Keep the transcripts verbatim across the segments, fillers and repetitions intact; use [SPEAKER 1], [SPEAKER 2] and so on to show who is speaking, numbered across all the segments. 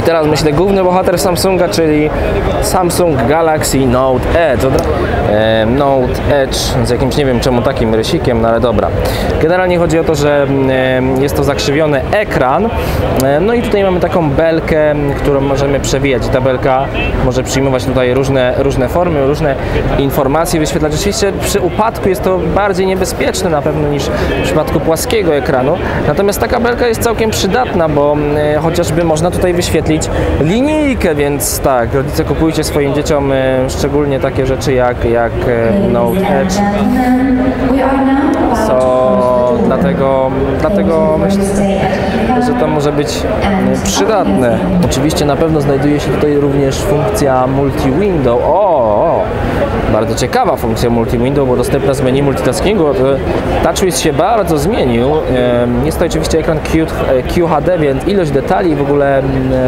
[SPEAKER 1] I teraz myślę, główny bohater Samsunga, czyli Samsung Galaxy Note Edge. E, Note Edge z jakimś, nie wiem czemu takim rysikiem, no ale dobra. Generalnie chodzi o to, że e, jest to zakrzywiony ekran. E, no i tutaj mamy taką belkę, którą możemy przewijać. Ta belka może przyjmować tutaj różne, różne formy, różne informacje, wyświetlać. Oczywiście przy upadku jest to bardziej niebezpieczne na pewno niż w przypadku płaskiego ekranu. Natomiast taka belka jest całkiem przydatna, bo e, chociażby można tutaj wyświetlić linijkę, więc tak, rodzice, kupujcie swoim dzieciom e, szczególnie takie rzeczy jak, jak e, Note Edge. So, dlatego, dlatego myślę, że to może być przydatne. Oczywiście na pewno znajduje się tutaj również funkcja multi-window. O, o, bardzo ciekawa funkcja multi-window, bo dostępna z menu multitaskingu. TouchWiz się bardzo zmienił. Jest to oczywiście ekran Q H D, więc ilość detali w ogóle,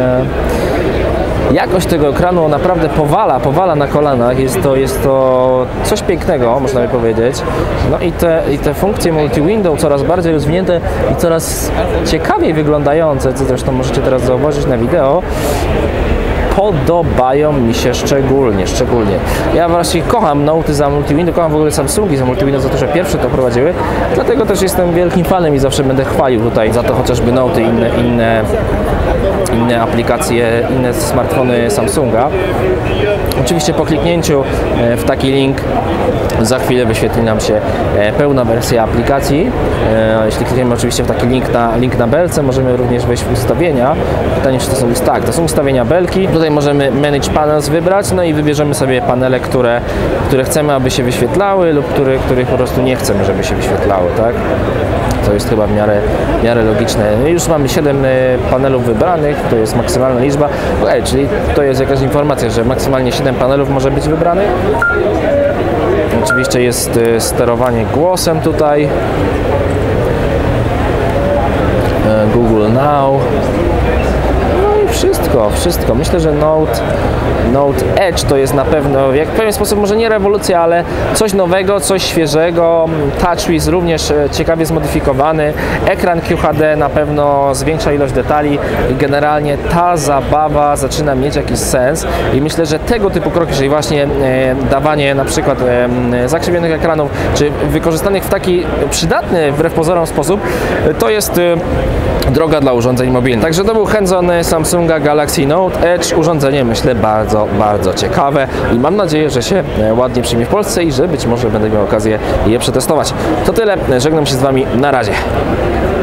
[SPEAKER 1] jakość tego ekranu naprawdę powala, powala na kolanach. Jest to, jest to coś pięknego, można by powiedzieć. No i te, i te funkcje multi-window coraz bardziej rozwinięte i coraz ciekawiej wyglądające, co zresztą możecie teraz zauważyć na wideo, podobają mi się szczególnie, szczególnie. Ja właśnie kocham Note'y za multi-window, kocham w ogóle Samsungi za multi-window, za to, że pierwsze to prowadziły. Dlatego też jestem wielkim fanem i zawsze będę chwalił tutaj za to chociażby Note'y i inne, inne, inne aplikacje, inne smartfony Samsunga. Oczywiście po kliknięciu w taki link za chwilę wyświetli nam się pełna wersja aplikacji. Jeśli klikniemy oczywiście w taki link na, link na belce, możemy również wejść w ustawienia. Pytanie, czy to są, tak, to są ustawienia belki. Tutaj możemy Manage Panels wybrać, no i wybierzemy sobie panele, które, które chcemy, aby się wyświetlały lub które, których po prostu nie chcemy, żeby się wyświetlały, tak? To jest chyba w miarę, w miarę logiczne. Już mamy siedem panelów wybranych, to jest maksymalna liczba. Ej, czyli to jest jakaś informacja, że maksymalnie siedem panelów może być wybranych. Oczywiście jest sterowanie głosem tutaj. Google Now. Wszystko, wszystko. Myślę, że Note, Note Edge to jest na pewno, jak w pewien sposób może nie rewolucja, ale coś nowego, coś świeżego. TouchWiz również ciekawie zmodyfikowany. Ekran Q H D na pewno zwiększa ilość detali i generalnie ta zabawa zaczyna mieć jakiś sens i myślę, że tego typu kroki, czyli właśnie e, dawanie na przykład e, zakrzywionych ekranów, czy wykorzystanych w taki przydatny wbrew pozorom sposób, to jest e, droga dla urządzeń mobilnych. Także to był hands-on Samsunga Galaxy Note Edge. Urządzenie, myślę, bardzo, bardzo ciekawe i mam nadzieję, że się ładnie przyjmie w Polsce i że być może będę miał okazję je przetestować. To tyle. Żegnam się z Wami. Na razie.